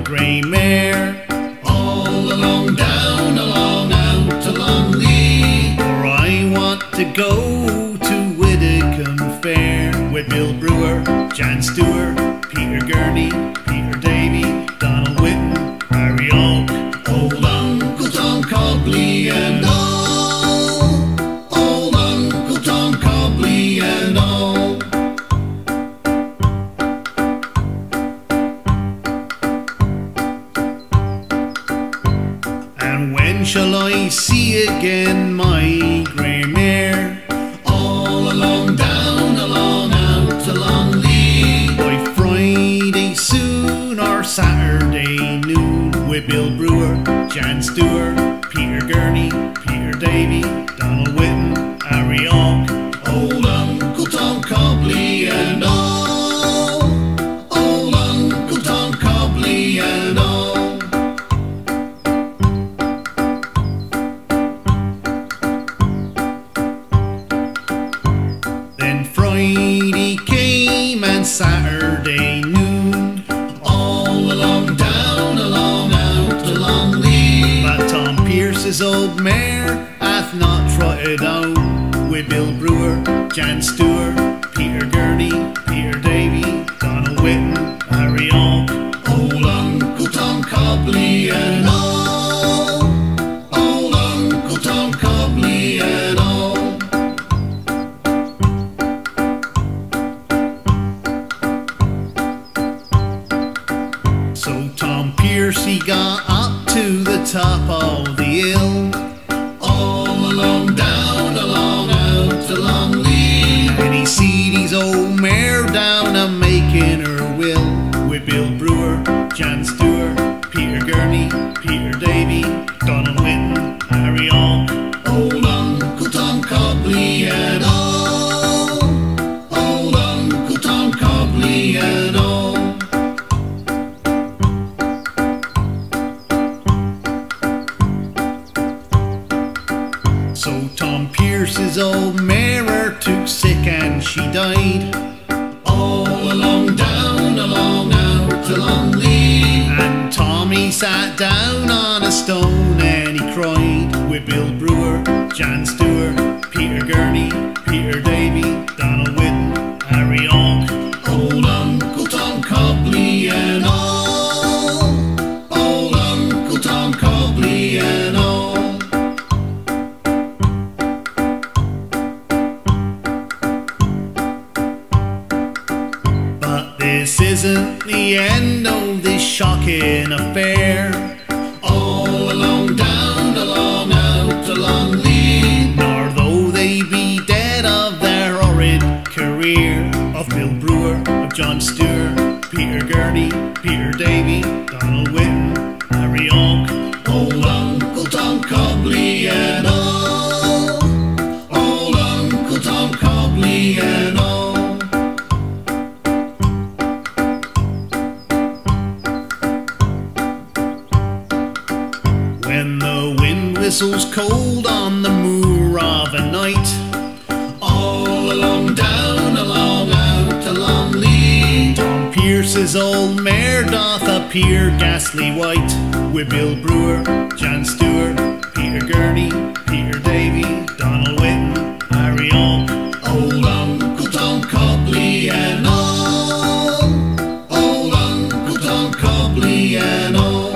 grey mare. All along down, along out, along Lee. For I want to go to Widecombe Fair with Bill Brewer, Jan Stewart, Peter Gurney, Peter Davy, Donald Whiddon, Harry Oak, Old Uncle Tom Cobley and all. Old Uncle Tom Cobley and all. And when shall I see again my grey mare? All along down, along out, along Lee. By Friday soon or Saturday noon with Bill Brewer, Jan Stewart, Peter Gurney, Peter Davy, Donald Whiddon, Harry Oak, Old Uncle Tom Cobley and all. Old Uncle Tom Cobley and all. Then Friday came and Saturday noon. All along down, along out, along Lee. But Tom Pearce's old mare hath not trotted out with Bill Brewer, Jan Stewart, Peter Gurney, Peter Davy, Donald Whiddon, Harry Oak, Old Uncle Tom Cobley and all. Old Uncle Tom Cobley and all. So Tom Pearce he got up to the top of the hill. All along down, along out, along Lee. And he seed his old mare down a making her will with Bill Brewer, Jan Stewart, Peter Gurney, Peter Davy, Donald Whiddon, Harry Oak, Old Uncle Tom Cobley and all. Old Uncle Tom Cobley and all. So Tom Pearce's old mare took sick and she died. All along down, along out, along Lee. And Tommy sat down on a stone and he cried with Bill Brewer, Jan Stewart, Peter Gurney, Peter Davy, Donald Whiddon, Harry Oak, Old Uncle Tom Cobley and all. Old Uncle Tom Cobley and all. But this isn't the end of this shocking affair. All along down, along out, along Lee. Nor though they be dead of their horrid career, of Bill Brewer, of John Stewart, Peter Gurney, Peter Davy, Donald Whiddon, Harry Oak, Old Uncle Tom Cobley and all. Old Uncle Tom Cobley and all. when the wind whistles cold on the moor of a night. All along down, along out, along Lee. Tom Pearce's old mare doth appear ghastly white, with Bill Brewer, Jan Stewart, Peter Gurney, Peter Davy, Donald Whiddon, Harry Oak, Old Uncle Tom Cobley and all. Old Uncle Tom Cobley and all.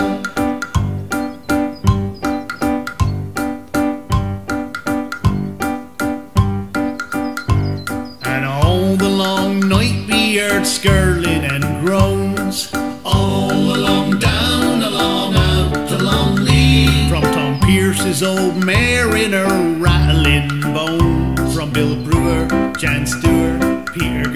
And all the long night we heard skirling and groans, All along down, along out, along Lee. from Tom Pearce's old mare in her rattling bones, from Bill Brewer, Jan Stewart, Peter